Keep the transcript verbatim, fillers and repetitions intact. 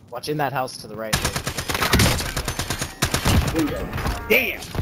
Watch in that house to the right. Damn!